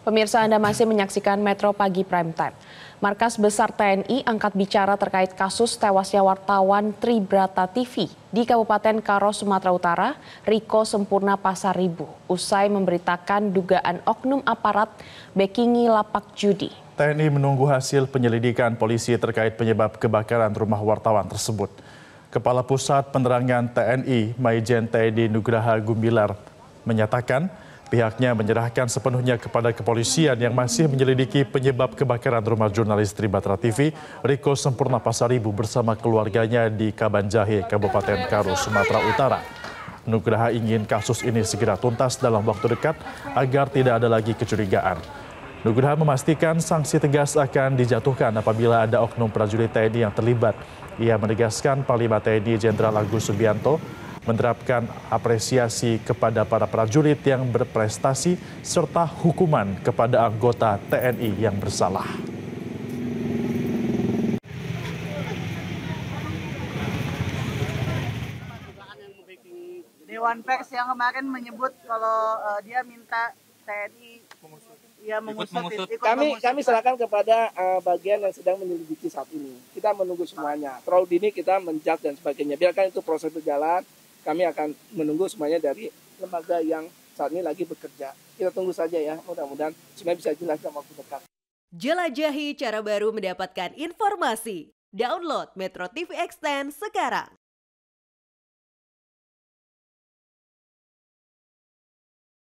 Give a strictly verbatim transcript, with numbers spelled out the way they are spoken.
Pemirsa, Anda masih menyaksikan Metro Pagi Prime Time. Markas Besar T N I angkat bicara terkait kasus tewasnya wartawan Tribrata T V di Kabupaten Karo, Sumatera Utara, Riko Sempurna Pasaribu, usai memberitakan dugaan oknum aparat backingi lapak judi. T N I menunggu hasil penyelidikan polisi terkait penyebab kebakaran rumah wartawan tersebut. Kepala Pusat Penerangan T N I, Maijen Teddy Nugraha Gumilar, menyatakan pihaknya menyerahkan sepenuhnya kepada kepolisian yang masih menyelidiki penyebab kebakaran rumah jurnalis Tribrata T V Riko Sempurna Pasaribu bersama keluarganya di Kabanjahe, Kabupaten Karo, Sumatera Utara. Nugraha ingin kasus ini segera tuntas dalam waktu dekat agar tidak ada lagi kecurigaan. Nugraha memastikan sanksi tegas akan dijatuhkan apabila ada oknum prajurit T N I yang terlibat. Ia menegaskan Panglima T N I Jenderal Agus Subianto menerapkan apresiasi kepada para prajurit yang berprestasi serta hukuman kepada anggota T N I yang bersalah. Dewan Pers yang kemarin menyebut kalau uh, dia minta T N I ya mengusut, ikut ikut kami mengusut. kami serahkan kepada uh, bagian yang sedang menyelidiki saat ini. Kita menunggu semuanya. Terlalu dini kita menjudge dan sebagainya. Biarkan itu proses berjalan. Kami akan menunggu semuanya dari lembaga yang saat ini lagi bekerja. Kita tunggu saja ya, mudah-mudahan semuanya bisa jelas dalam waktu dekat. Jelajahi cara baru mendapatkan informasi. Download Metro T V Extend sekarang.